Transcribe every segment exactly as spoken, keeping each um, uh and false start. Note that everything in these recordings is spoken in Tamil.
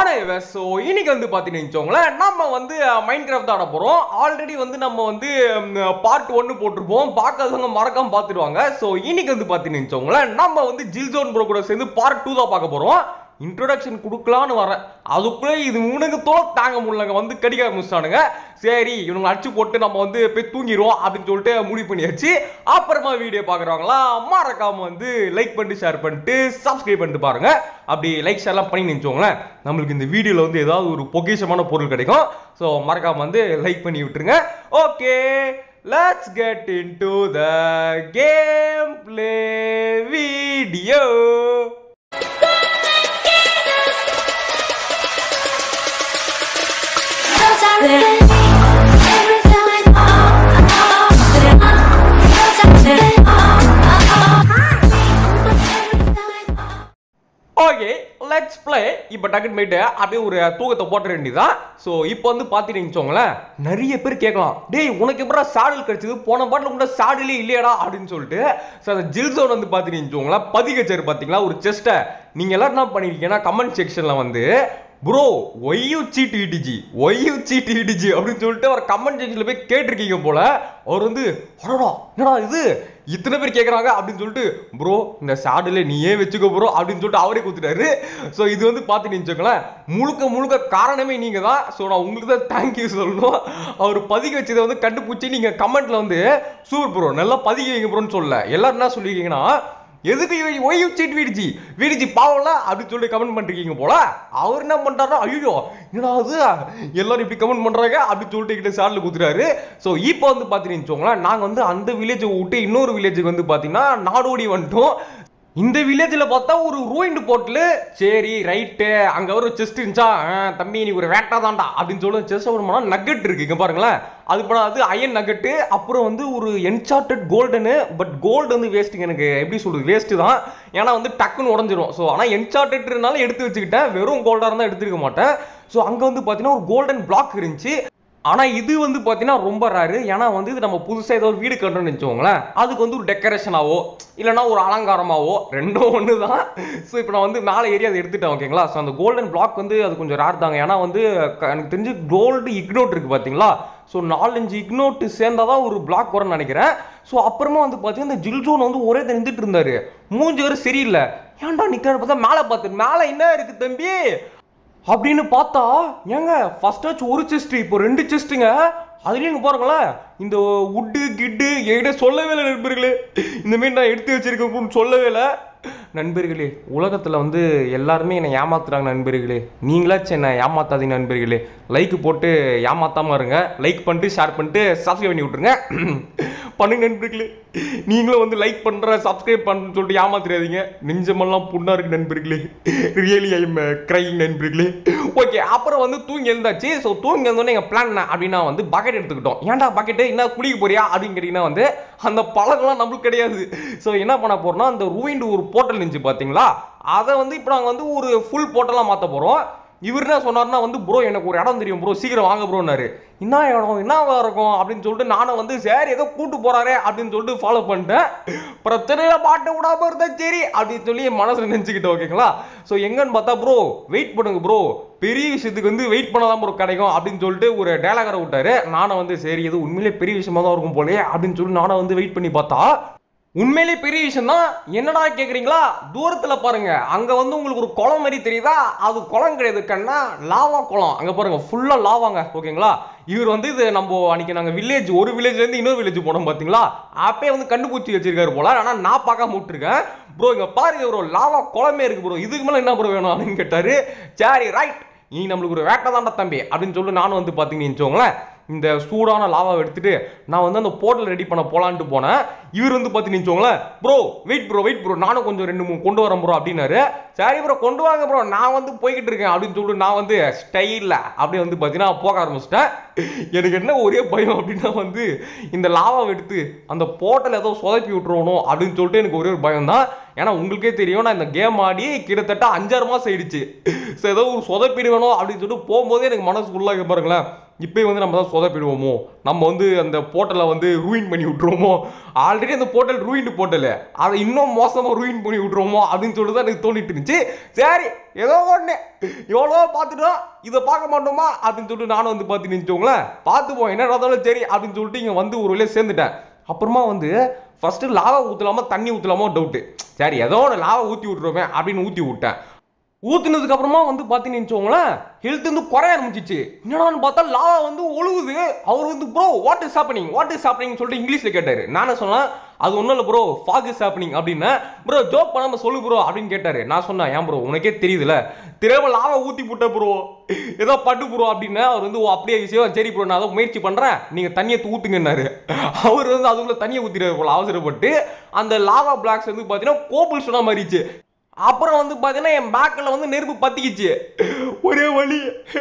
வணக்கம். ஸோ இன்னைக்கு வந்து பார்த்தீங்கன்னு வச்சுக்கோங்களேன், நம்ம வந்து மைன்கிராஃப்ட் ஆட போகிறோம். ஆல்ரெடி வந்து நம்ம வந்து பார்ட் ஒன்று போட்டிருப்போம். பார்க்காதவங்க மறக்காம பார்த்துடுவாங்க. ஸோ இன்னைக்கு வந்து பார்த்தீங்கன்னு வச்சுக்கோங்களேன், நம்ம வந்து ஜில்ஜோன் ப்ரோ கூட சேர்ந்து பார்ட் டூ தான் பார்க்க போகிறோம். இன்ட்ரோடக்ஷன் கொடுக்கலான்னு வரேன், அதுக்குள்ளே இது உனக்கு தோல் தாங்க முடியலங்க, வந்து கடிக்க ஆரம்பிச்சிட்டானுங்க. சரி இவனுங்க அடிச்சு போட்டு நம்ம வந்து போய் தூங்கிடுவோம் அப்படின்னு சொல்லிட்டு முடிவு பண்ணியாச்சு. அப்புறமா வீடியோ பார்க்குறவங்களா மறக்காம வந்து லைக் பண்ணிட்டு ஷேர் பண்ணிட்டு சப்ஸ்கிரைப் பண்ணிட்டு பாருங்க. அப்படி லைக் ஷேர்லாம் பண்ணி நினச்சோங்களேன், நம்மளுக்கு இந்த வீடியோவில் வந்து ஏதாவது ஒரு பொக்கிஷமான பொருள் கிடைக்கும். ஸோ மறக்காம வந்து லைக் பண்ணி விட்டுருங்க. Okay, let's get into the gameplay video. Okay, let's play. இப்போ டக்குன்னு போயிட்டு அப்படியே ஒரு தூக்கத்தை போட்ட வேண்டியதான். ஸோ இப்போ வந்து பார்த்தீங்கன்னு வச்சுக்கோங்களேன், நிறைய பேர் கேட்கலாம், டேய் உனக்கு எப்படா சாடல் கிடைச்சது, போன பாட்டில் கூட சாடலே இல்லையாடா அப்படின்னு சொல்லிட்டு. ஸோ அந்த ஜில்சோன் வந்து பார்த்தீங்கன்னு வச்சுக்கோங்களேன், பதிகச்சேர் பார்த்தீங்களா ஒரு செஸ்ட்டை. நீங்கள் எல்லாம் என்ன பண்ணிருக்கீங்கன்னா கமெண்ட் செக்ஷனில் வந்து bro why you cheat E D G why you cheat E D G அப்படின்னு சொல்லிட்டு அவர் கமெண்ட் செக்ஷனில் போய் கேட்டிருக்கீங்க போல. அவர் வந்து அடடா என்னடா இது இத்தனை பேர் கேட்குறாங்க அப்படின்னு சொல்லிட்டு, ப்ரோ இந்த சாடில் நீயே வச்சுக்கோ ப்ரோ அப்படின்னு சொல்லிட்டு அவரே கொடுத்துட்டாரு. ஸோ இது வந்து பார்த்துட்டு வச்சுக்கோங்களேன், முழுக்க முழுக்க காரணமே நீங்கள் தான். ஸோ நான் உங்களுக்கு தான் தேங்க்யூ சொல்லணும். அவர் பதிக்க வச்சதை வந்து கண்டுபிடிச்சி நீங்கள் கமெண்ட்டில் வந்து சூப்பர் ப்ரோ நல்லா பதிக்க வைங்க ப்ரோன்னு சொல்லல. எல்லாரும் என்ன சொல்லியிருக்கீங்கன்னா, எதுக்கு why you cheat VDG VDG பாவம்ல அப்படின்னு சொல்லி கமெண்ட் பண்ணிருக்கீங்க போல. அவர் என்ன பண்ணிட்டாருன்னா, ஐயோ என்னடா அது எல்லாரும் இப்படி கமெண்ட் பண்றாங்க அப்படின்னு சொல்லிட்டு கிட்ட சாட்டில் குத்துறாரு. ஸோ இப்போ வந்து பார்த்தீங்கன்னு வச்சுக்கோங்களேன், நாங்கள் வந்து அந்த வில்லேஜை விட்டு இன்னொரு வில்லேஜுக்கு வந்து பார்த்தீங்கன்னா நாடோடி வந்துட்டோம். இந்த வில்லேஜில் பார்த்தா ஒரு ரூயிண்ட் போட்டில், சரி ரைட்டு அங்கே ஒரு செஸ்ட் இருந்துச்சா, தம்பி நீ ஒரு வேட்டா தான்டா அப்படின்னு சொல்லி செஸ்ட் ஒரு மனம் நக்கெட் இருக்கு இங்கே பாருங்களேன். அது பண்ண அது அயன் நக்கெட்டு, அப்புறம் வந்து ஒரு என்சார்டட் கோல்டனு. பட் கோல்டு வந்து வேஸ்ட்டுங்க, எனக்கு எப்படி சொல்றது வேஸ்ட்டு தான், ஏன்னா வந்து டக்குன்னு உடஞ்சிரும். ஸோ ஆனால் என்சார்டட்னால எடுத்து வச்சுக்கிட்டேன், வெறும் கோல்டாக இருந்தால் எடுத்துருக்க மாட்டேன். ஸோ அங்கே வந்து பார்த்தீங்கன்னா ஒரு கோல்டன் பிளாக் இருந்துச்சு. ஆனால் இது வந்து பார்த்தீங்கன்னா ரொம்ப ரேரு, ஏன்னா வந்து இது நம்ம புதுசாக ஏதோ ஒரு வீடு கட்டணும்னு வச்சுக்கோங்களேன், அதுக்கு வந்து ஒரு டெக்கரேஷனாவோ இல்லைனா ஒரு அலங்காரமாவோ ரெண்டும் ஒன்று தான். ஸோ இப்போ நான் வந்து மேலே ஏரியா அதை எடுத்துட்டேன் ஓகேங்களா. ஸோ அந்த கோல்டன் பிளாக் வந்து அது கொஞ்சம் ரேர் தாங்க, ஏன்னா வந்து எனக்கு தெரிஞ்சு கோல்டு இக்னோட் இருக்குது பார்த்தீங்களா. ஸோ நாலஞ்சு இக்னோட்டு சேர்ந்தால் தான் ஒரு பிளாக் வரும்னு நினைக்கிறேன். ஸோ அப்புறமா வந்து பார்த்தீங்கன்னா இந்த ஜில்ஜோன் வந்து ஒரே நின்றுட்டு இருந்தார், மூஞ்சி வரை சரியில்லை. ஏன்டா நிற்கிறாரு பார்த்தா மேலே பார்த்து, மேலே என்ன இருக்குது தம்பி அப்படின்னு பார்த்தா, ஏங்க ஃபர்ஸ்ட் ஆச்சு ஒரு செஸ்ட், இப்போ ரெண்டு செஸ்ட்டுங்க. அதுலேயும் இங்கே பாருங்களேன், இந்த உட்டு கிட்டு என்கிட்ட சொல்லவே இல்லை நண்பர்களே, இந்தமாரி நான் எடுத்து வச்சிருக்கேன் சொல்லவே இல்லை நண்பர்களே. உலகத்தில் வந்து எல்லாருமே என்னை ஏமாத்துறாங்க நண்பர்களே, நீங்களாச்சும் என்னை ஏமாத்தாதீங்க நண்பர்களே. லைக் போட்டு ஏமாத்தாமல் இருங்க, லைக் பண்ணிட்டு ஷேர் பண்ணிட்டு சப்ஸ்கிரைப் பண்ணி விட்ருங்க பண்ணுங்க நண்பர்களே. நீங்களும் வந்து லைக் பண்ணுற சப்ஸ்கிரைப் பண்ணுன்னு சொல்லிட்டு ஏமாத்திராதீங்க, நெஞ்சமெல்லாம் புண்ணாக இருக்கு நண்பர்களே. ரியலி ஐ எம் கிரைங் நண்பர்களே. ஓகே, அப்புறம் வந்து தூங்கி எழுந்தாச்சு. ஸோ தூங்கி எழுந்தோடனே எங்கள் பிளான் என்ன அப்படின்னா வந்து பக்கெட் எடுத்துக்கிட்டோம். ஏன்டா பக்கெட்டு என்ன குளிக்க போறியா அப்படின்னு கேட்டிங்கன்னா வந்து அந்த பழக்கம்லாம் நம்மளுக்கு கிடையாது. ஸோ என்ன பண்ண போகிறோம்னா, அந்த ரூயிண்ட் ஒரு போர்ட்டல் இருந்துச்சு பார்த்தீங்களா, அதை வந்து இப்போ நாங்கள் வந்து ஒரு ஃபுல் போர்ட்டலாக மாற்ற போகிறோம். இவர் என்ன சொன்னார்னா வந்து, ப்ரோ எனக்கு ஒரு இடம் தெரியும் ப்ரோ, சீக்கிரம் வாங்க ப்ரோன்னாரு. என்ன இடம் என்னவா இருக்கும் அப்படின்னு சொல்லிட்டு நானும் வந்து சரி ஏதோ கூட்டு போறாரே அப்படின்னு சொல்லிட்டு ஃபாலோ பண்ணிட்டேன். பிரச்சனையில பாட்டு விடாம இருந்தா சரி அப்படின்னு சொல்லி என் மனசுல நினைச்சுக்கிட்டேன் ஓகேங்களா. ஸோ எங்கன்னு பார்த்தா, ப்ரோ வெயிட் பண்ணுங்க ப்ரோ, பெரிய விஷயத்துக்கு வந்து வெயிட் பண்ணாதான் ப்ரோ கிடைக்கும் அப்படின்னு சொல்லிட்டு ஒரு டேலாகரை விட்டாரு. நானும் வந்து சரி இது உண்மையிலே பெரிய விஷயமா தான் இருக்கும் போலே அப்படின்னு சொல்லி நானும் வந்து வெயிட் பண்ணி பார்த்தா, உண்மையிலே பெரிய விஷயம் தான். என்னடா கேட்குறீங்களா, தூரத்தில் பாருங்க, அங்கே வந்து உங்களுக்கு ஒரு குளம் மாதிரி தெரியுதா, அது குளம் கிடையாது கண்ணா, லாவா குளம். அங்கே பாருங்க ஃபுல்லாக லாவாங்க ஓகேங்களா. இவர் வந்து இது நம்ம அன்னைக்கு நாங்கள் வில்லேஜ் ஒரு வில்லேஜ்லேருந்து இன்னொரு வில்லேஜ் போனோம் பார்த்தீங்களா, அப்பயே வந்து கண்டுபிடிச்சி வச்சிருக்காரு போல. ஆனால் நான் பார்க்காம விட்டுருக்கேன். ப்ரோ இங்கே பாருங்க ப்ரோ, லாவா குளமே இருக்கு ப்ரோ, இதுக்கு மேலே என்ன ப்ரோ வேணும் அப்படின்னு கேட்டாரு. சரி ரைட், நீ நம்மளுக்கு ஒரு வேட்டை தாண்டா தம்பி அப்படின்னு சொல்லி நானும் வந்து பார்த்தீங்கன்னு வச்சுக்கோங்களேன், இந்த சூடான லாவாவை எடுத்துட்டு நான் வந்து அந்த போர்ட்டல் ரெடி பண்ண போலான்ட்டு போனேன். இவர் வந்து பார்த்தீங்கன்னு வச்சுக்கோங்களேன், bro wait bro wait bro நானும் கொஞ்சம் ரெண்டு மூணு கொண்டு வரேன் ப்ரோ அப்படின்னாரு. சரி ப்ரோ கொண்டு வாங்க ப்ரோ, நான் வந்து போய்கிட்டு இருக்கேன் அப்படின்னு சொல்லிட்டு நான் வந்து ஸ்டைலில் அப்படியே வந்து பார்த்தீங்கன்னா போக ஆரம்பிச்சிட்டேன். எனக்கு என்ன ஒரே பயம் அப்படின்னா வந்து இந்த லாவாவை எடுத்து அந்த போர்ட்டல் ஏதோ சொதப்பி விட்டுருவணும் அப்படின்னு சொல்லிட்டு எனக்கு ஒரே ஒரு பயம் தான். ஏன்னா உங்களுக்கே தெரியும், நான் இந்த கேம் ஆடி கிட்டத்தட்ட அஞ்சாறு மாதம் ஆயிடுச்சு. ஸோ ஏதோ ஒரு சொதப்பிடுவேணும் அப்படின்னு சொல்லிட்டு போகும்போதே எனக்கு மனசு ஃபுல்லாக பாருங்களேன், இப்போயே வந்து நம்ம தான் சொதப்பிடுவோமோ, நம்ம வந்து அந்த போர்ட்டலை வந்து ரூயின் பண்ணி விட்டுருவோமோ, ஆல்ரெடி அந்த போர்ட்டல் ரூயின்டு போர்ட்டல் அதை இன்னும் மோசமாக ரூயின் பண்ணி விட்டுருவோமோ அப்படின்னு சொல்லிட்டு தான் எனக்கு தோணிட்டு இருந்துச்சு. சரி ஏதோ ஒன்று எவ்வளோ பார்த்துட்டோம், இதை பார்க்க மாட்டோமா அப்படின்னு சொல்லிட்டு நானும் வந்து பார்த்து நினச்சோங்களேன், பார்த்துப்போம் என்ன நடந்தாலும் சரி அப்படின்னு சொல்லிட்டு இங்கே வந்து ஒரு வழியாக சேர்ந்துட்டேன். அப்புறமா வந்து ஃபஸ்ட்டு லாவா ஊற்றலாமா தண்ணி ஊற்றலாமோ டவுட்டு. சரி ஏதோ ஒன்று லாவா ஊற்றி விட்ருவோமே அப்படின்னு ஊற்றி விட்டேன். ஊற்றுனதுக்கு அப்புறமா வந்து பார்த்தீங்கன்னு வச்சுக்கோங்களேன், ஹெல்த் வந்து குறைய ஆரம்பிச்சிச்சு. என்னடான்னு பார்த்தா லாவா வந்து ஒழுகுது. அவர் வந்து bro what is happening what is happening சொல்லிட்டு இங்கிலீஷில் கேட்டார். நானே சொன்னேன் அது ஒன்றும் இல்லை ப்ரோ, ஃபாக் இஸ் ஹேப்பனிங் அப்படின்னு. ப்ரோ ஜோக் பண்ணாமல் சொல்லு ப்ரோ அப்படின்னு கேட்டார். நான் சொன்னேன் ஏன் ப்ரோ உனக்கே தெரியுதுல, தெரியாம லாவா ஊற்றி போட்ட ப்ரோ ஏதோ பட்டு ப்ரோ அப்படின்னு. அவர் வந்து ஓ அப்படியே விஷயம், சரி ப்ரோ நான் அதை முயற்சி பண்ணுறேன், நீங்கள் தண்ணியை ஊற்றுங்கன்னாரு. அவர் வந்து அதுக்குள்ளே தண்ணியை ஊற்றிடுறாரு போல அவசரப்பட்டு. அந்த லாவா பிளாக்ஸ் வந்து பார்த்தீங்கன்னா கோபிள் சொன்ன மாதிரிச்சு. அப்புறம் வந்து பார்த்தீங்கன்னா என் பேக்கில் வந்து நெருப்பு பற்றிக்கிச்சு, ஒரே வழி.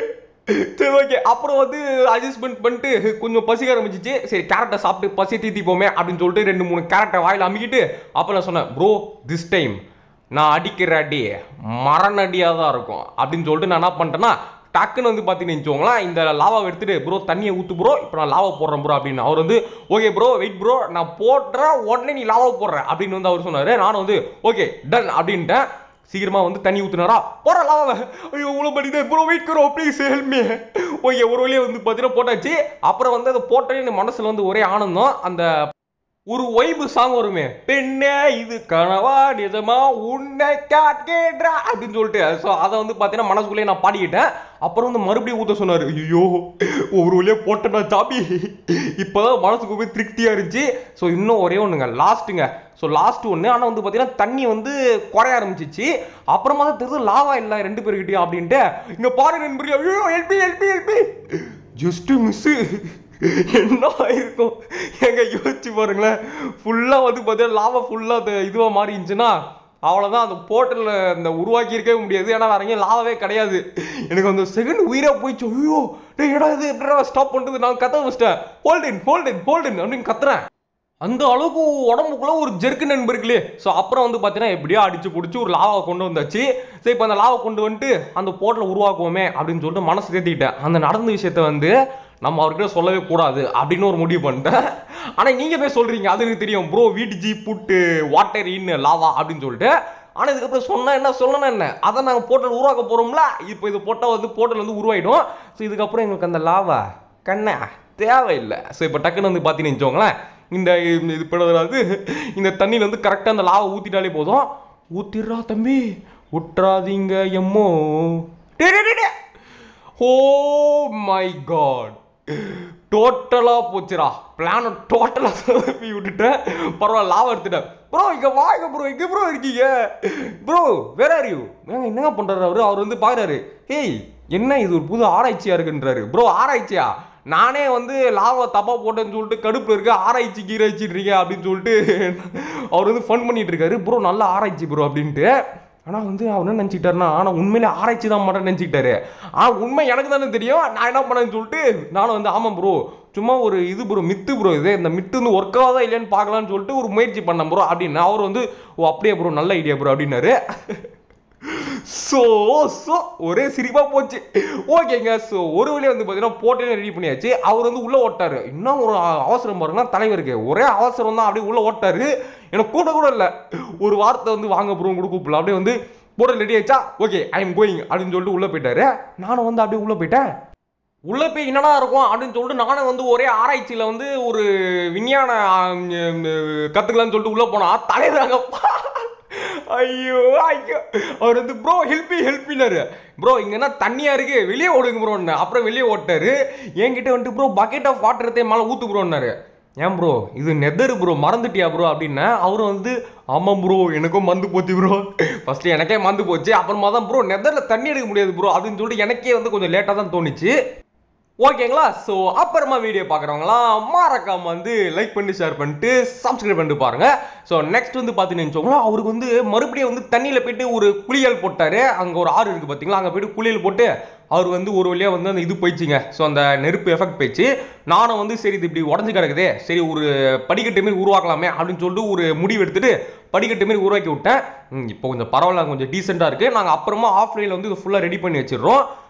சரி ஓகே, அப்புறம் வந்து அட்ஜஸ்ட்மெண்ட் பண்ணிட்டு கொஞ்சம் பசிக்க ஆரம்பிச்சிச்சு. சரி கேரட்டை சாப்பிட்டு பசி தீத்திப்போமே அப்படின்னு சொல்லிட்டு ரெண்டு மூணு கேரட்டை வாயில் அமுக்கிட்டு அப்புறம் நான் சொன்னேன் ப்ரோ திஸ் டைம் நான் அடிக்கிற அடி மரண அடியாக தான் இருக்கும் அப்படின்னு சொல்லிட்டு நான் என்ன பண்ணிட்டேன்னா டக்குன்னு வந்து பார்த்தீங்கன்னு வச்சுக்கோங்களேன், இந்த லாவாவை எடுத்துட்டு ப்ரோ தண்ணியை ஊற்று ப்ரோ இப்போ நான் லாவா போடுறேன் ப்ரோ அப்படின்னு. அவர் வந்து ஓகே ப்ரோ வெயிட் ப்ரோ நான் போடுறேன் உடனே நீ லாவா போடுறேன் அப்படின்னு வந்து அவர் சொன்னார். நானும் வந்து ஓகே டன் அப்படின்ட்டேன். சீக்கிரமாக வந்து தண்ணி ஊற்றுனாரா போகிற லாவாவை. ஐயோ இவ்வளோ பண்ணிட்டு ப்ரோ வெயிட் கரோ ப்ளீஸ் ஹெல்ப் மீ. ஓகே ஒரு வழியாக வந்து பார்த்தீங்கன்னா போட்டாச்சு. அப்புறம் வந்து அதை போட்டே என் மனசில் வந்து ஒரே ஆனந்தம். அந்த ஒரு வைபு சாங் வருமே, பெண்ணே இது கனவா நிஜமா உன்னை கேட்கிறா அப்படின்னு சொல்லிட்டு. ஸோ அதை வந்து பார்த்தீங்கன்னா மனசுக்குள்ளேயே நான் பாடிக்கிட்டேன். அப்புறம் வந்து மறுபடியும் ஊற்ற சொன்னார். ஐயோ ஒரு வழியாக போட்டேன்னா சாப்பி, இப்போதான் மனசுக்கு போய் திருப்தியாக இருந்துச்சு. ஸோ இன்னும் ஒரே ஒன்றுங்க லாஸ்ட்டுங்க. ஸோ லாஸ்ட் ஒன்று, ஆனால் வந்து பார்த்தீங்கன்னா தண்ணி வந்து குறைய ஆரம்பிச்சிச்சு. அப்புறமா தான் தெரியுது லாவா இல்லை ரெண்டு பேருக்கிட்டையும் அப்படின்ட்டு. இங்கே பாரு நண்பர்களே, ஐயோ help help help just miss என்ன ஆயிருக்கும் எங்க யோசிச்சு பாருங்களேன். ஃபுல்லாக வந்து பார்த்தீங்கன்னா லாவா ஃபுல்லாக அந்த இதுவாக மாறி இருந்துச்சுன்னா அவ்வளோதான், அந்த போர்ட்டலில் இந்த உருவாக்கி இருக்கவே முடியாது. ஏன்னா வேற எங்கேயும் லாவே கிடையாது. எனக்கு அந்த செகண்ட் உயிராக போயிடுச்சு. ஐயோ டே ஏடா இது எப்படிடா ஸ்டாப் பண்ணுறது, நான் கத்த வச்சிட்டேன். ஹோல்டின் ஹோல்டின் ஹோல்டின் அப்படின்னு கத்துறேன். அந்த அளவுக்கு உடம்புக்குள்ள ஒரு ஜெர்க்கு நண்பர்களே. ஸோ அப்புறம் வந்து பார்த்தீங்கன்னா எப்படியோ அடிச்சு பிடிச்சி ஒரு லாவை கொண்டு வந்தாச்சு. சரி இப்போ அந்த லாவை கொண்டு வந்துட்டு அந்த போர்ட்டலை உருவாக்குவோமே அப்படின்னு சொல்லிட்டு மனசு தேத்திக்கிட்டேன். அந்த நடந்த விஷயத்த வந்து நம்ம அவர்கிட்ட சொல்லவே கூடாது அப்படின்னு ஒரு முடிவு பண்ணிட்டேன். ஆனால் நீங்கள் போய் சொல்கிறீங்க அது எனக்கு தெரியும் ப்ரோ வீட்டு ஜி புட்டு வாட்டர் இன் லாவா அப்படின்னு சொல்லிட்டு. ஆனால் இதுக்கப்புறம் சொன்னால் என்ன சொல்லணும் என்ன, அதை நாங்கள் போர்ட்டல் உருவாக்க போகிறோம்ல, இப்போ இது போட்டால் வந்து போர்ட்டல் வந்து உருவாயிடும். ஸோ இதுக்கப்புறம் எங்களுக்கு அந்த லாவா கண்ணா தேவையில்லை. ஸோ இப்போ டக்குன்னு வந்து பார்த்தீங்கன்னு வச்சுக்கோங்களேன், இந்த இது படுறது இந்த தண்ணியில் வந்து கரெக்டாக அந்த லாவை ஊற்றிட்டாலே போதும். ஊற்றிடுறா தம்பி விட்டுறாதீங்க எம்மோ. ஓ மை காட் டோட்டலாக போச்சுரா பிளானை டோட்டலாக சொதப்பி விட்டுட்டேன். பரவாயில்ல லாவா எடுத்துட்டேன். ப்ரோ இங்கே வாங்க ப்ரோ, இங்கே ப்ரோ இருக்கீங்க ப்ரோ வேற ஆர் யூ. ஏங்க என்னங்க பண்ணுறாரு அவர் அவர் வந்து பார்க்குறாரு. ஏய் என்ன இது ஒரு புது ஆராய்ச்சியாக இருக்குன்றாரு. ப்ரோ ஆராய்ச்சியா, நானே வந்து லாவா தப்பா போட்டேன்னு சொல்லிட்டு கடுப்பில் இருக்க ஆராய்ச்சி கீராய்ச்சிட்ருக்கேன் அப்படின்னு சொல்லிட்டு அவர் வந்து ஃபன் பண்ணிட்டு இருக்காரு. ப்ரோ நல்ல ஆராய்ச்சி ப்ரோ அப்படின்ட்டு. ஆனால் வந்து அவர் என்ன நினச்சிக்கிட்டாருன்னா, ஆனால் உண்மையிலே ஆராய்ச்சி தான் மாட்டேன்னு நினச்சிக்கிட்டாரு. ஆனால் உண்மை எனக்கு தானே தெரியும் நான் என்ன பண்ணேன்னு சொல்லிட்டு நானும் வந்து ஆமாம் ப்ரோ சும்மா ஒரு இது ப்ரோ மித்து ப்ரோ, இது இந்த மித்து வந்து ஒர்க் ஆகுதா இல்லையான்னு பார்க்கலான்னு சொல்லிட்டு ஒரு முயற்சி பண்ணேன் ப்ரோ அப்படின்னு. அவர் வந்து ஓ அப்படியே ப்ரோ நல்ல ஐடியா ப்ரோ அப்படின்னாரு. ஸோ ஸோ ஒரே சிரிப்பாக போச்சு. ஓகேங்க. ஸோ ஒரு வழியாக வந்து பார்த்தீங்கன்னா போட்டே ரெடி பண்ணியாச்சு. அவர் வந்து உள்ளே ஓட்டாரு. இன்னும் ஒரு அவசரம் பாருங்கன்னா தலைவருக்கு ஒரே அவசரம் தான், அப்படியே உள்ளே ஓட்டாரு. எனக்கு கூட கூட இல்லை ஒரு வார்த்தை வந்து வாங்க ப்ரோ கூட கூப்பிடல. அப்படியே வந்து போட்டல் ரெடி ஆயிடுச்சா ஓகே ஐ எம் கோயிங் அப்படின்னு சொல்லிட்டு உள்ளே போயிட்டாரு. நானும் வந்து அப்படியே உள்ளே போயிட்டேன். உள்ளே போய் என்னடா இருக்கும் அப்படின்னு சொல்லிட்டு நானும் வந்து ஒரே ஆராய்ச்சியில் வந்து ஒரு விஞ்ஞான கற்றுக்கலான்னு சொல்லிட்டு உள்ளே போனா தலைவராங்கப்பா. ஐயோ ஐயோ அவர் வந்து ப்ரோ ஹெல்ப்பி ஹெல்ப்பினாரு. ப்ரோ இங்கன்னா தண்ணியாக இருக்கு வெளியே ஓடுங்க ப்ரோன்னு. அப்புறம் வெளியே ஓட்டாரு. என்கிட்ட வந்துட்டு ப்ரோ பக்கெட் ஆஃப் வாட்டர் எடுத்தே மேலே ஊற்று ப்ரோன்னாரு. ஏன் ப்ரோ இது நெதரு ப்ரோ மறந்துட்டியா ப்ரோ அப்படின்னா அவரும் வந்து ஆமாம் ப்ரோ எனக்கும் மறந்து போச்சு ப்ரோ. ஃபஸ்ட்டு எனக்கே மறந்து போச்சு. அப்புறமா தான் ப்ரோ நெதரில் தண்ணி எடுக்க முடியாது ப்ரோ அப்படின்னு சொல்லிட்டு எனக்கே வந்து கொஞ்சம் லேட்டாக தான் தோணுச்சு. ஓகேங்களா. ஸோ அப்புறமா வீடியோ பார்க்குறவங்களாம் மறக்காம வந்து லைக் பண்ணி ஷேர் பண்ணிட்டு சப்ஸ்கிரைப் பண்ணிட்டு பாருங்க. ஸோ நெக்ஸ்ட் வந்து பார்த்தீங்கன்னு வச்சுக்கோங்களேன், அவருக்கு வந்து மறுபடியும் வந்து தண்ணியில் போயிட்டு ஒரு குளியல் போட்டார். அங்கே ஒரு ஆறு இருக்குது பார்த்தீங்களா, அங்கே போயிட்டு குளியல் போட்டு அவர் வந்து ஒரு வழியாக வந்து அந்த இது போயிடுச்சுங்க. ஸோ அந்த நெருப்பு எஃபெக்ட் போயிடுச்சு. நானும் வந்து சரி இது இப்படி உடஞ்சி கிடக்குதே, சரி ஒரு படிக்கட்டு மாரி உருவாக்கலாமே அப்படின்னு சொல்லிட்டு ஒரு முடிவு எடுத்துட்டு படிக்கட்டு மாரி உருவாக்கி விட்டேன். இப்போ கொஞ்சம் பரவாயில்ல, கொஞ்சம் டீசெண்டாக இருக்குது. நாங்கள் அப்புறமா ஆஃப் லைனில் வந்து இது ஃபுல்லாக ரெடி பண்ணி வச்சிடுறோம்.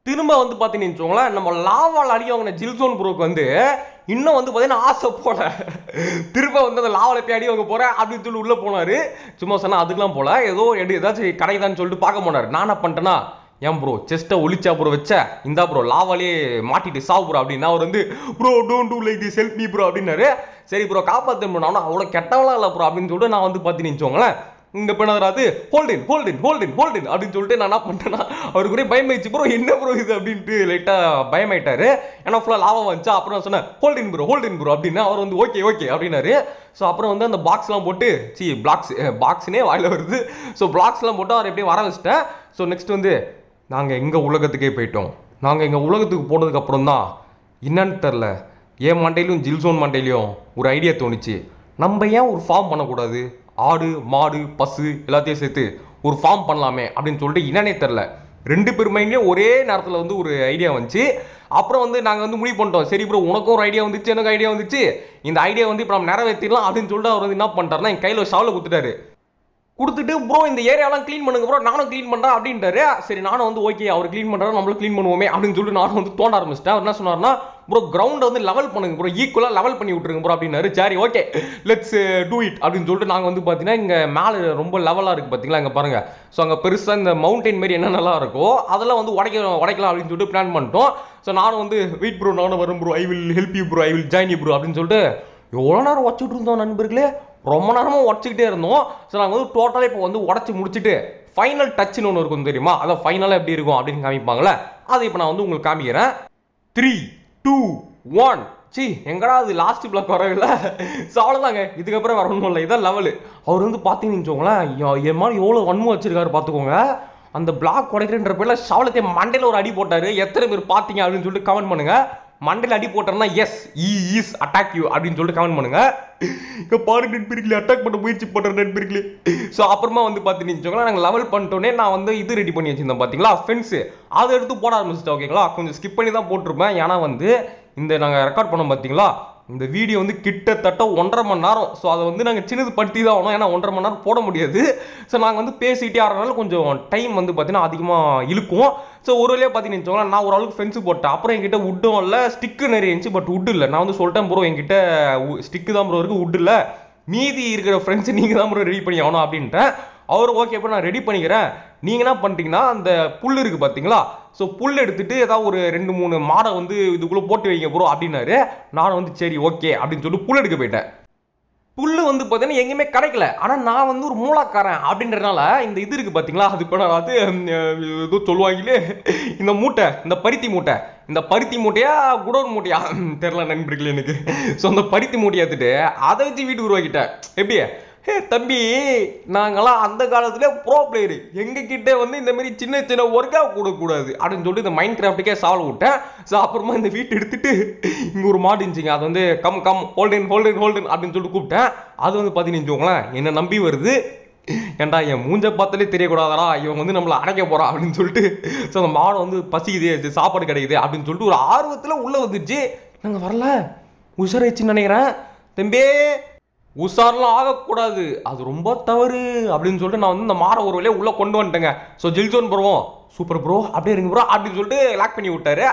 திரும்ப வந்து பார்த்தீங்கன்னு வச்சுக்கோங்களேன், நம்ம லாவால் அடி வாங்கின ஜில்சோன் ப்ரோக்கு வந்து இன்னும் வந்து பார்த்தீங்கன்னா ஆசை போல திரும்ப வந்து அந்த லாவால் போய் அடி வாங்க போகிறேன் அப்படின்னு சொல்லி உள்ளே போனார். சும்மா சொன்னால் அதுக்கெலாம் போல ஏதோ எடு ஏதாச்சும் கிடைக்குதான்னு சொல்லிட்டு பார்க்க போனார். நான் என்ன பண்ணிட்டேன்னா, ஏன் ப்ரோ செஸ்ட்டை ஒளிச்சா ப்ரோ வச்ச இந்தா ப்ரோ லாவாலே மாட்டிட்டு சாவு ப்ரோ அப்படின்னா அவர் வந்து bro don't do like this help me bro அப்படின்னாரு. சரி ப்ரோ காப்பாற்ற நானும் அவ்வளோ கெட்டவளாம் இல்லை ப்ரோ அப்படின்னு சொல்லிட்டு நான் வந்து பார்த்தீங்கன்னு வச்சுக்கோங்களேன், இங்கே பின்னாது ஹோல்டின் ஹோல்டின் ஹோல்டின் ஹோல்டின் அப்படின்னு சொல்லிட்டு நான் என்ன பண்ணிட்டேன்னா அவருக்கு கூட பயமாயிடுச்சு. ப்ரோ என்ன ப்ரோ இது அப்படின்ட்டு லைட்டாக பயமாயிட்டாரு. ஏன்னா ஃபுல்லாக லாவா வந்துச்சா. அப்புறம் நான் சொன்னேன் ஹோல்டின் ப்ரோ ஹோல்டின் ப்ரோ அப்படின்னா அவர் வந்து ஓகே ஓகே அப்படின்னாரு. ஸோ அப்புறம் வந்து அந்த பாக்ஸ்லாம் போட்டு சி பிளாக்ஸ் பாக்ஸ்னே வாயில் வருது. ஸோ பிளாக்ஸ்லாம் போட்டு அவர் எப்படியும் வர வச்சிட்டேன். ஸோ நெக்ஸ்ட் வந்து நாங்கள் எங்கள் உலகத்துக்கே போயிட்டோம். நாங்கள் எங்கள் உலகத்துக்கு போனதுக்கப்புறம் தான் என்னன்னு தெரில என் மண்டையிலும் ஜில்சோன் மண்டையிலையும் ஒரு ஐடியா தோணுச்சு. நம்ம ஏன் ஒரு ஃபார்ம் பண்ணக்கூடாது, ஆடு மாடு பசு எல்லாத்தையும் சேர்த்து ஒரு ஃபார்ம் பண்ணலாமே அப்படின்னு சொல்லிட்டு என்னன்னே தெரில ரெண்டு பேர் மைண்ட்லேயும் ஒரே நேரத்தில் வந்து ஒரு ஐடியா வந்துச்சு. அப்புறம் வந்து நாங்கள் வந்து முடிவு பண்ணிட்டோம், சரி ப்ரோ உனக்கும் ஒரு ஐடியா வந்துச்சு எனக்கு ஐடியா வந்துச்சு, இந்த ஐடியா வந்து இப்போ நம்ம நிறைவேற்றிடலாம் அப்படின்னு சொல்லிட்டு அவர் வந்து என்ன பண்ணிட்டாருன்னா என் கையில் ஷாவில் கொடுத்துட்டாரு. கொடுத்துட்டு ப்ரோ இந்த ஏரியாலாம் க்ளீன் பண்ணுங்க ப்ரோ நானும் க்ளீன் பண்ணுறேன் அப்படின்ட்டாரு. சரி நானும் வந்து ஓகே அவர் க்ளீன் பண்ணுறாரு நம்மளும் க்ளீன் பண்ணுவோமே அப்படின்னு சொல்லிட்டு நானும் வந்து தோண்ட ஆரம்பிச்சிட்டேன். அவர் என்ன சொன்னார்னா, ப்ரோ கிரவுண்டை வந்து லெவல் பண்ணுங்க ப்ரோ, ஈக்குவலாக லெவல் பண்ணி விட்டுருங்க ப்ரோ அப்படின்னாரு. சரி ஓகே லெட்ஸ் டூ இட் அப்படின்னு சொல்லிட்டு நாங்கள் வந்து பார்த்தீங்கன்னா இங்கே மேலே ரொம்ப லெவலாக இருக்குது பார்த்தீங்களா இங்கே பாருங்கள். ஸோ அங்கே பெருசாக இந்த மவுண்டைன் மாரி என்னென்னலாம் இருக்கோ அதெல்லாம் வந்து உடைக்க உடைக்கலாம் அப்படின்னு சொல்லிட்டு பிளான் பண்ணிட்டோம். ஸோ நானும் வந்து வெயிட் ப்ரோ நானும் வரும் bro I will help you bro I will join you bro அப்படின்னு சொல்லிட்டு எவ்வளோ நேரம் உடச்சிட்டு இருந்தோம் நண்பர்களே, ரொம்ப நேரமாக உடச்சிக்கிட்டே இருந்தோம். ஸோ நாங்கள் வந்து டோட்டலாக இப்போ வந்து உடச்சி முடிச்சுட்டு ஃபைனல் டச்சுன்னு ஒன்று இருக்கும் தெரியுமா, அதை ஃபைனலாக எப்படி இருக்கும் அப்படின்னு காமிப்பாங்களே, அதை இப்போ நான் வந்து உங்களுக்கு காமிக்கிறேன். த்ரீ டூ ஒன் சி எங்கடா அது லாஸ்ட் பிளாக் வரவில்லை. ஸோ அவ்வளோதாங்க, இதுக்கப்புறம் வரணும் இல்லை, இதான் லெவலு. அவர் வந்து பார்த்தீங்கன்னு வச்சுக்கோங்களேன் என் மாதிரி எவ்வளோ வன்மம் வச்சிருக்காரு பார்த்துக்கோங்க. அந்த பிளாக் உடைக்கிறன்ற பேரில் சவளத்தை மண்டையில் ஒரு அடி போட்டார். எத்தனை பேர் பார்த்தீங்க அப்படின்னு சொல்லிட்டு கமெண்ட் பண்ணுங்க. மண்டையில் அடி போட்டோம்னா yes he is attack you அப்படின்னு சொல்லிட்டு கமெண்ட் பண்ணுங்க. இப்போ பாருங்க நண்பர்களே அட்டாக் பண்ண முயற்சி பண்ணுற நண்பர்களே. ஸோ அப்புறமா வந்து பார்த்தீங்கன்னா நாங்கள் லெவல் பண்ணிட்டோன்னே நான் வந்து இது ரெடி பண்ணி வச்சிருந்தேன் பார்த்தீங்களா ஃபென்ஸு, அதை எடுத்து போட ஆரம்பிச்சிட்டேன். ஓகேங்களா, கொஞ்சம் ஸ்கிப் பண்ணி தான் போட்டிருப்பேன். ஏன்னா வந்து இந்த நாங்கள் ரெக்கார்ட் பண்ணோம் பார்த்தீங்களா இந்த வீடியோ வந்து கிட்டத்தட்ட ஒன்றரை மணி நேரம். ஸோ அதை வந்து நாங்கள் சின்னது படுத்தி தான் ஆகணும், ஏன்னா ஒன்றரை மணி நேரம் போட முடியாது. ஸோ நாங்கள் வந்து பேசிகிட்டே ஆகிறனால கொஞ்சம் டைம் வந்து பார்த்தீங்கன்னா அதிகமாக இழுக்கும். ஸோ ஒரு வழியாக பார்த்தீங்கன்னு வச்சுக்கோங்களேன் நான் ஓரளவுக்கு ஃபென்ஸு போட்டேன். அப்புறம் என்கிட்ட உட்டும் இல்லை ஸ்டிக்கு நிறைய இருந்துச்சு, பட் உட் இல்லை. நான் வந்து சொல்லிட்டேன் ப்ரோ என்கிட்ட ஸ்டிக்கு தான் ப்ரோ இருக்குது, உட் இல்லை, மீதி இருக்கிற ஃப்ரெண்ட்ஸ் நீங்கள் தான் ப்ரோ ரெடி பண்ணி ஆகணும் அப்படின்ட்டேன். அவர் ஓகே இப்போ நான் ரெடி பண்ணிக்கிறேன், நீங்கள் என்ன பண்ணிட்டீங்கன்னா அந்த புல் இருக்குது பார்த்தீங்களா, ஸோ புல் எடுத்துகிட்டு ஏதாவது ஒரு ரெண்டு மூணு மாடை வந்து இதுக்குள்ளே போட்டு வைங்க ப்ரோ அப்படின்னாரு. நான் வந்து சரி ஓகே அப்படின்னு சொல்லிட்டு புல் எடுக்க போயிட்டேன். புல் வந்து பார்த்தீங்கன்னா எங்கேயுமே கிடைக்கல. ஆனால் நான் வந்து ஒரு மூலாக்காரன் அப்படின்றதுனால இந்த இது இருக்குது பார்த்தீங்களா, அது இப்போ நான் அது ஏதோ சொல்லுவாங்களே இந்த மூட்டை, இந்த பருத்தி மூட்டை, இந்த பருத்தி மூட்டையா குடோன் மூட்டையா தெரில நண்பர்களே எனக்கு. ஸோ அந்த பருத்தி மூட்டையை எடுத்துட்டு அதை வச்சு வீட்டுக்கு உருவாக்கிட்டேன். எப்படி ஹே தம்பி நாங்களாம் அந்த காலத்துல ப்ரோ பிளேயரு, எங்ககிட்ட வந்து இந்த மாதிரி சின்ன சின்ன ஒர்க்காக கூடக்கூடாது அப்படின்னு சொல்லிட்டு இந்த மைண்ட் கிராஃப்ட்டுக்கே சால்வ் விட்டேன். ஸோ அப்புறமா இந்த வீட்டை எடுத்துட்டு இங்கே ஒரு மாடு இருந்துச்சுங்க, அது வந்து come come Holden Holden Holden அப்படின்னு சொல்லிட்டு கூப்பிட்டேன். அது வந்து பார்த்தீங்கன்னு வச்சுக்கோங்களேன் என்னை நம்பி வருது. ஏன்டா என் மூஞ்ச பார்த்தாலே தெரியக்கூடாதா இவங்க வந்து நம்மளை அடைக்க போறா அப்படின்னு சொல்லிட்டு. ஸோ அந்த மாடை வந்து பசிக்குது சாப்பாடு கிடைக்குது அப்படின்னு சொல்லிட்டு ஒரு ஆர்வத்தில் உள்ளே வந்துடுச்சு. நாங்கள் வரல உஷாராச்சுன்னு நினைக்கிறேன். தம்பி உஷாரெலாம் ஆகக்கூடாது, அது ரொம்ப தவறு அப்படின்னு சொல்லிட்டு நான் வந்து இந்த மாடை ஒரு வழியாக உள்ளே கொண்டு வந்துட்டேங்க. ஸோ ஜில்சோன் ப்ரோவும் சூப்பர் ப்ரோ அப்படியே இருங்க ப்ரோ அப்படின்னு சொல்லிட்டு லாக் பண்ணி விட்டாரு.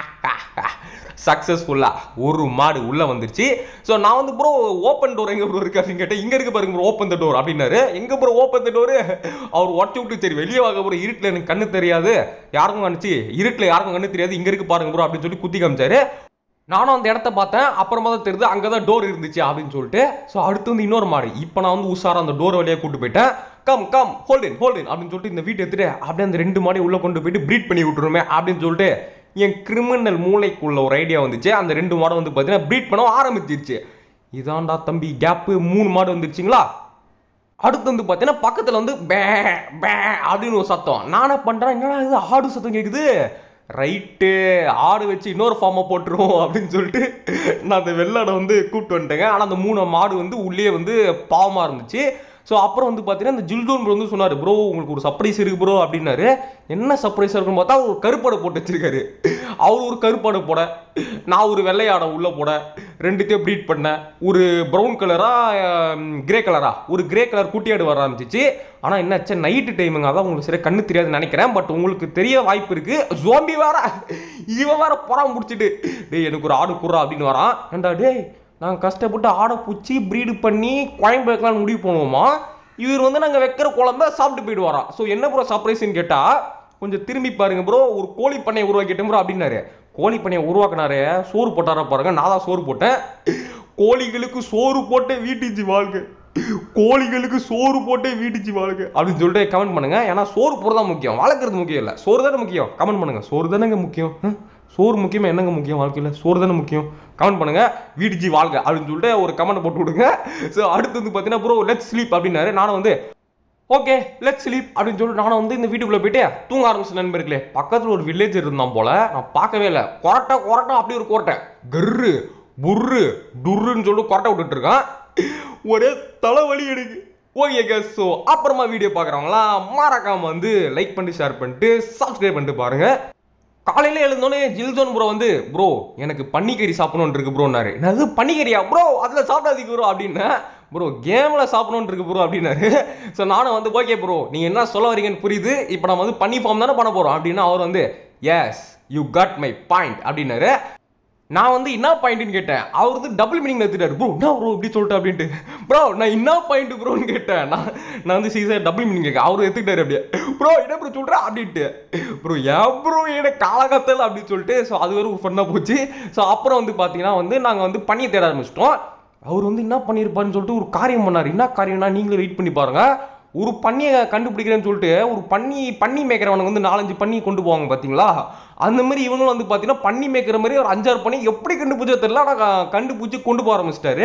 சக்ஸஸ்ஃபுல்லாக ஒரு மாடு உள்ளே வந்துருச்சு. ஸோ நான் வந்து ப்ரோ ஓப்பன் டோர் எங்கே ப்ரோ இருக்குது அப்படின்னு கேட்டேன். இங்கே இருக்கு பாருங்க ப்ரோ ஓப்பன் த டோர் அப்படின்னாரு. எங்கே ப்ரோ ஓப்பன் த டோரு, அவர் உடச்சி விட்டு சரி வெளியே வாங்க ப்ரோ, இருட்டில் எனக்கு கண்ணு தெரியாது, யாருக்கும் கணிச்சு இருட்டில் யாருக்கும் கண்ணு தெரியாது, இங்கே இருக்கு பாருங்க ப்ரோ அப்படின்னு சொல்லி குத்தி காமிச்சாரு. நானும் அந்த இடத்த பார்த்தேன், அப்புறமா தான் தெரியுது அங்கே தான் டோர் இருந்துச்சு அப்படின்னு சொல்லிட்டு. ஸோ அடுத்து வந்து இன்னொரு மாடு, இப்போ நான் வந்து உஷாராக அந்த டோர் வழியாக கூட்டு போயிட்டேன். கம் கம் ஹோல்டன் ஹோல்டன் அப்படின்னு சொல்லிட்டு இந்த வீட்டை எடுத்துட்டு அப்படியே அந்த ரெண்டு மாடி உள்ளே கொண்டு போயிட்டு ப்ரீட் பண்ணி விட்டுருமே அப்படின்னு சொல்லிட்டு என் கிரிமினல் மூளைக்குள்ள ஒரு ஐடியா வந்துச்சு. அந்த ரெண்டு மாடை வந்து பார்த்தீங்கன்னா ப்ரீட் பண்ண ஆரம்பிச்சிருச்சு. இதாண்டா தம்பி கேப்பு, மூணு மாடு வந்துருச்சுங்களா. அடுத்து வந்து பார்த்தீங்கன்னா பக்கத்தில் வந்து பே பே அப்படின்னு ஒரு சத்தம். நானே பண்ணுறேன், என்னடா இது ஆடு சத்தம் கேட்குது, ரைட்டு ஆடு வச்சு இன்னொரு ஃபார்மை போட்டுருவோம் அப்படின்னு சொல்லிட்டு நான் அந்த வெள்ளாடை வந்து கூப்பிட்டு வந்துட்டேங்க. ஆனால் அந்த மூணு மாடு வந்து உள்ளே வந்து பாவமாக இருந்துச்சு. ஸோ அப்புறம் வந்து பார்த்தீங்கன்னா இந்த ஜில்சோன் ப்ரோ வந்து சொன்னார், ப்ரோ உங்களுக்கு ஒரு சர்ப்ரைஸ் இருக்கு ப்ரோ அப்படின்னாரு. என்ன சர்ப்ரைஸாக இருக்குன்னு பார்த்தா ஒரு கருப்பாடை போட்டு வச்சிருக்காரு. அவர் ஒரு கருப்பாடை போட, நான் ஒரு வெள்ளையாடை உள்ளே போட, ரெண்டுத்தையும் ப்ரீட் பண்ணேன். ஒரு ப்ரௌன் கலரா கிரே கலரா ஒரு கிரே கலர் குட்டியாடு வர ஆரம்பிச்சிச்சு. ஆனால் என்னாச்சு, நைட்டு டைமுங்க, அதான் உங்களுக்கு சரியாக கண்ணு தெரியாதுன்னு நினைக்கிறேன். பட் உங்களுக்கு தெரிய வாய்ப்பு இருக்கு. ஜோம்பி வேற இவன் வேற புறம் முடிச்சுட்டு டேய் எனக்கு ஒரு ஆடு குறா அப்படின்னு வரான். ஏண்டா டேய் நாங்கள் கஷ்டப்பட்டு ஆடை பூச்சி ப்ரீடு பண்ணி குழம்பு வைக்கலாம்னு முடிவு பண்ணுவோமா, இவர் வந்து நாங்கள் வைக்கிற குழம்ப சாப்பிட்டு போயிட்டு வரோம். ஸோ என்ன ப்ரோ சர்ப்ரைஸ்ன்னு கேட்டால், கொஞ்சம் திரும்பி பாருங்க ப்ரோ, ஒரு கோழி பண்ணையை உருவாக்கிட்டேன் ப்ரோ அப்படின்னாரு. கோழி பண்ணையை உருவாக்கினாரு, சோறு போட்டாரா பாருங்க. நான் தான் சோறு போட்டேன். கோழிகளுக்கு சோறு போட்டு வீட்டுச்சு வாழ்க்கை, கோழிகளுக்கு சோறு போட்டு வீட்டுச்சு வாழ்க்கை அப்படின்னு சொல்லிட்டு கமெண்ட் பண்ணுங்க. ஏன்னா சோறு போடுறதா முக்கியம், வளர்க்குறது முக்கியம் இல்லை, சோறு தானே முக்கியம். கமெண்ட் பண்ணுங்க, சோறு தானேங்க முக்கியம். சோறு முக்கியமா என்னங்க முக்கியம் வாழ்க்கையில், சோறு தானே முக்கியம். கமெண்ட் பண்ணுங்க வீட்டுச்சு வாழ்க்கை அப்படின்னு சொல்லிட்டு ஒரு கமெண்ட் போட்டு விடுங்க. ஸோ அடுத்து வந்து பார்த்தீங்கன்னா ப்ரோ லெட்ஸ் ஸ்லீப் அப்படின்னாரு. நானும் வந்து ஓகே லெட்ஸ் ஸ்லீப் அப்படின்னு சொல்லிட்டு நானும் வந்து இந்த வீட்டுக்குள்ளே போயிட்டு தூங்க ஆரம்பிச்சு. நண்பர்களே பக்கத்தில் ஒரு வில்லேஜ் இருந்தான் போல, நான் பார்க்கவே இல்லை. கொரட்டை கொரட்டை அப்படி ஒரு கொரட்டை கர்ரு புர்ரு டுர்ருன்னு சொல்லிட்டு கொரட்டை விட்டுட்டு இருக்கான். ஒரே தலைவலி எடுக்கு. ஓகே கேஸ், ஸோ அப்புறமா வீடியோ பார்க்குறவங்களாம் மறக்காம வந்து லைக் பண்ணிட்டு ஷேர் பண்ணிட்டு சப்ஸ்கிரைப் பண்ணிட்டு பாருங்க. காலையில் எழுந்தோடனே ஜில்சோன் ப்ரோ வந்து ப்ரோ எனக்கு பன்னிக்கறி சாப்பிடணுன்னு இருக்கு ப்ரோன்னாரு. அது பன்னிக்கறியா ப்ரோ, அதில் சாப்பிடாதீங்க ப்ரோ அப்படின்னு. ப்ரோ கேமில் சாப்பிடணுன்னு இருக்கு ப்ரோ அப்படின்னாரு. ஸோ நானும் வந்து ஓகே ப்ரோ நீங்கள் என்ன சொல்ல வரீங்கன்னு புரியுது, இப்போ நம்ம வந்து பன்னி ஃபார்ம் தானே பண்ண போகிறோம் அப்படின்னா அவர் வந்து yes you cut my point அப்படின்னாரு. நான் வந்து என்ன பாயிண்ட்னு கேட்டேன். அவர் வந்து டபுள் மீனிங் எடுத்துட்டாரு. ப்ரோ என்ன ப்ரோ இப்படி சொல்லிட்டு அப்படின்ட்டு. ப்ரோ நான் என்ன பாயிண்ட் ப்ரோன்னு கேட்டேன். நான் நான் வந்து சீசன் டபுள் மீனிங் கேட்க அவர் எடுத்துக்கிட்டாரு அப்படியே. ப்ரோ என்ன ப்ரோ சொல்கிறேன் அப்படின்ட்டு. ப்ரோ ஏன் ப்ரோ என்ன காலகத்தில் அப்படின்னு சொல்லிட்டு. ஸோ அது வேறு ஃபன்னாக போச்சு. ஸோ அப்புறம் வந்து பார்த்தீங்கன்னா வந்து நாங்கள் வந்து பண்ணியை தேட ஆரம்பிச்சிட்டோம். அவர் வந்து என்ன பண்ணியிருப்பாருன்னு சொல்லிட்டு ஒரு காரியம் பண்ணார். என்ன காரியம்னா நீங்களே வெயிட் பண்ணி பாருங்க. ஒரு பண்ணியை கண்டுபிடிக்கிறேன்னு சொல்லிட்டு ஒரு பண்ணி பண்ணி மேய்க்கிறவனுக்கு வந்து நாலஞ்சு பண்ணி கொண்டு போவாங்க பார்த்தீங்களா, அந்த மாதிரி இவங்களும் வந்து பார்த்தீங்கன்னா பண்ணி மேய்க்கிற மாதிரி ஒரு அஞ்சாறு பண்ணி எப்படி கண்டுபிடிச்சோ தெரியல, ஆனால் கண்டுபிடிச்சி கொண்டு போக ஆரம்பிச்சிட்டாரு.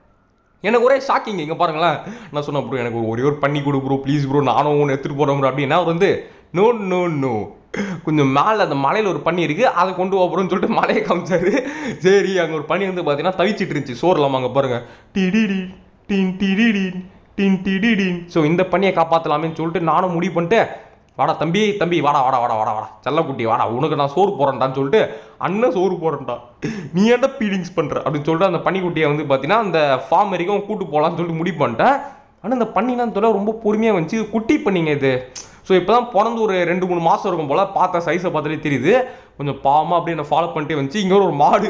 எனக்கு ஒரே ஷாக்கிங். இங்கே பாருங்களேன், நான் சொன்னேன் ப்ரோ எனக்கு ஒரே ஒரு பண்ணி கொடு ப்ரோ ப்ளீஸ் ப்ரோ நானும் ஒன்று எடுத்துகிட்டு போகிறேன் ப்ரோ அப்படின்னா அவர் வந்து நோ நோ நோ கொஞ்சம் மேலே அந்த மலையில் ஒரு பண்ணி இருக்குது அதை கொண்டு போகிறோன்னு சொல்லிட்டு மலையை காமிச்சாரு. சரி அங்கே ஒரு பண்ணி வந்து பார்த்தீங்கன்னா தவிச்சிட்டு இருந்துச்சு சோறுலாமா. அங்கே பாருங்க டிடிடி டின் டிடிடின் டின் டிடிடின். ஸோ இந்த பண்ணியை காப்பாற்றலாமேன்னு சொல்லிட்டு நானும் முடிவு பண்ணிட்டு வாடா தம்பி தம்பி வாடா வாடா வாடா வாடா வாடா செல்லக்குட்டி வாடா உனக்கு நான் சோறு போடுறேன்டான்னு சொல்லிட்டு அண்ணன் சோறு போடுறேன்டா நீ ஏன்டா ஃபீலிங்ஸ் பண்ணுற அப்படின்னு சொல்லிட்டு அந்த பன்னிக்குட்டியை வந்து பார்த்தீங்கன்னா அந்த ஃபார்ம் வரைக்கும் கூட்டு போகலான்னு சொல்லிட்டு முடிவு பண்ணிட்டேன். ஆனால் இந்த பண்ணினான்னு சொல்ல ரொம்ப பொறுமையாக வந்துச்சு. குட்டி பண்ணிங்க இது. ஸோ இப்போ தான் பிறந்து ஒரு ரெண்டு மூணு மாதம் இருக்கும் போல், பார்த்த சைஸை பார்த்தாலே தெரியுது. கொஞ்சம் பாவமாக அப்படியே என்ன ஃபாலோ பண்ணிட்டே வந்துச்சு. இங்கே ஒரு மாடு.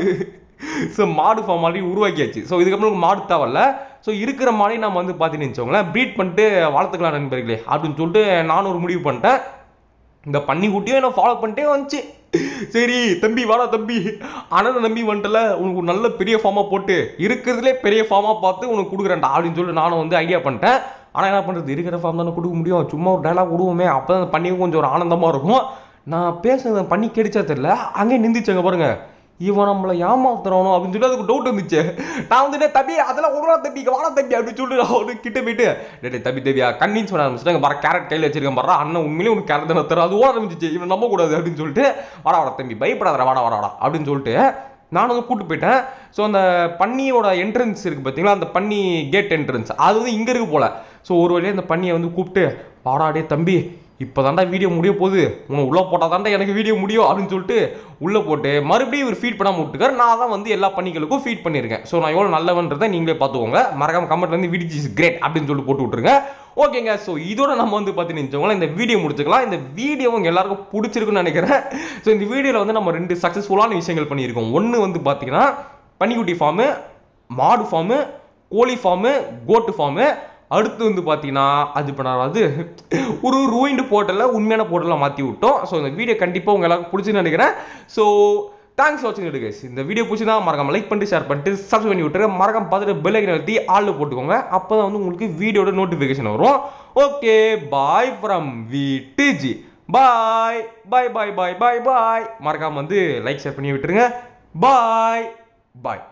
ஸோ மாடு ஃபார்ம் ஆல்ரெடி உருவாக்கியாச்சு. ஸோ இதுக்கப்புறம் மாடு தேவையில்ல. ஸோ இருக்கிற மாடையும் நம்ம வந்து பார்த்தீங்கன்னு வச்சோங்களேன் ப்ரீட் பண்ணிட்டு வளர்த்துக்கலாம் நண்பர்களே அப்படின்னு சொல்லிட்டு நானும் ஒரு முடிவு பண்ணிட்டேன். இந்த பன்னிக்குட்டியும் என்ன ஃபாலோ பண்ணிட்டே வந்துச்சு. சரி தம்பி வாடா தம்பி அண்ணன் நம்பி வந்துட்டல உனக்கு நல்ல பெரிய ஃபார்மாக போட்டு இருக்கிறதுலே பெரிய ஃபார்மாக பார்த்து உனக்கு கொடுக்குறேன்டா அப்படின்னு சொல்லிட்டு நானும் வந்து ஐடியா பண்ணிட்டேன். ஆனால் என்ன பண்ணுறது, இருக்கிற ஃபார்ம் தானே கொடுக்க முடியும். சும்மா ஒரு டைலாக் விடுவோமே, அப்போ தான் அந்த பண்ணியும் கொஞ்சம் ஒரு ஆனந்தமாக இருக்கும். நான் பேசுனது பண்ணி கிடைச்சா தெரியல, அங்கேயே நிந்திச்சாங்க பாருங்க. இவன் நம்மளை ஏமாத்துறானோ அப்படின்னு சொல்லி அதுக்கு டவுட் வந்துச்சு. நான் வந்துட்டு தம்பி அதெல்லாம் ஒரு நாள் தம்பி வாடா தம்பி அப்படின்னு சொல்லிட்டு அவனு கிட்ட போயிட்டு டே தம்பி தம்பியா கன்வின்ஸ் பண்ண ஆரம்பிச்சிட்டாங்க. வர கேரட் கையில் வச்சிருக்கேன் பாரு அண்ணன் உண்மையிலே உனக்கு கேரட் தானே தர அது ஓட ஆரம்பிச்சிச்சு. இவன் நம்ப கூடாது அப்படின்னு சொல்லிட்டு வாடா வாடா தம்பி பயப்படாத வாடா வாடா வாடா அப்படின்னு சொல்லிட்டு நானும் வந்து கூப்பிட்டு போயிட்டேன். ஸோ அந்த பன்னியோட என்ட்ரன்ஸ் இருக்குது பார்த்தீங்களா, அந்த பன்னி கேட் என்ட்ரன்ஸ் அது வந்து இங்கே இருக்கு போல். ஸோ ஒரு வழியாக அந்த பன்னியை வந்து கூப்பிட்டு வாடாடே தம்பி இப்போ தாண்டா வீடியோ முடிய போகுது, உன்னை உள்ளே போட்டால் தாண்டா எனக்கு வீடியோ முடியும் அப்படின்னு சொல்லிட்டு உள்ளே போட்டு மறுபடியும் இவர் ஃபீட் பண்ணாமல் விட்டுக்கார். நான் தான் வந்து எல்லா பன்னிகளுக்கும் ஃபீட் பண்ணியிருக்கேன். ஸோ நான் எவ்வளோ நல்லவன்றதை நீங்களே பார்த்துக்கோங்க. மறக்காம கமெண்ட் வந்து வீடியோ இஸ் கிரேட் அப்படின்னு சொல்லிட்டு போட்டு விட்டுருங்க. ஓகேங்க, ஸோ இதோட நம்ம வந்து பார்த்தீங்கன்னு இந்த வீடியோ முடிச்சுக்கலாம். இந்த வீடியோ உங்கள் எல்லாருக்கும் பிடிச்சிருக்குன்னு நினைக்கிறேன். ஸோ இந்த வீடியோவில் வந்து நம்ம ரெண்டு சக்ஸஸ்ஃபுல்லான விஷயங்கள் பண்ணியிருக்கோம். ஒன்று வந்து பார்த்தீங்கன்னா பன்னிக்குட்டி ஃபார்மு, மாடு ஃபார்மு, கோழி ஃபார்மு, கோட்டு ஃபார்மு. அடுத்து வந்து பார்த்தீங்கன்னா அது இப்போ நான் அது ஒரு ரூயிண்டு போர்ட்டலில் உண்மையான போர்ட்டலில் மாற்றி விட்டோம். ஸோ இந்த வீடியோ கண்டிப்பாக உங்கள் எல்லாருக்கும் பிடிச்சுன்னு நினைக்கிறேன். ஸோ தேங்க்ஸ் வாட்சிங் இட் கைஸ். இந்த வீடியோ பிடிச்சினா மறக்காம லைக் பண்ணிட்டு ஷேர் பண்ணிட்டு சப்ஸ்கிரைப் பண்ணி விட்டுருங்க. மறக்காம பார்த்துட்டு பெல் ஐக்கனை அழுத்தி ஆல்ல போட்டுக்கோங்க. அப்போ தான் வந்து உங்களுக்கு வீடியோட நோட்டிஃபிகேஷன் வரும். Okay bye from VDG. Bye bye bye bye bye bye. மறக்காம வந்து லைக் ஷேர் பண்ணி விட்டுருங்க. பாய் பாய்.